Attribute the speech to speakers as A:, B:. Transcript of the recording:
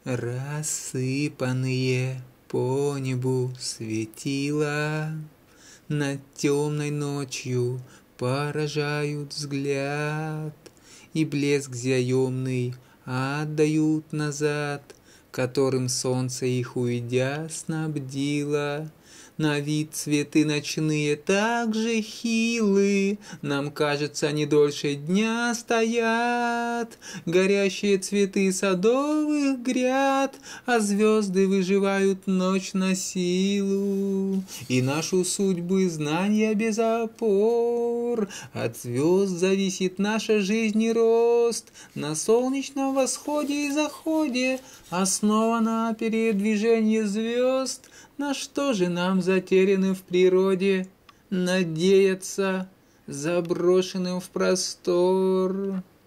A: Рассыпанные по небу светила над темной ночью поражают взгляд, и блеск заемный отдают назад, которым солнце их уйдя снабдило. На вид цветы ночные так же хилы, нам кажется, они дольше дня стоят. Горящие цветы садовых гряд, а звезды выживают ночь на силу. И нашу судьбу знания без опор, от звезд зависит наша жизнь и рост. На солнечном восходе и заходе основано передвижение звезд. На что же нам затеряны в природе надеяться, заброшенным в простор?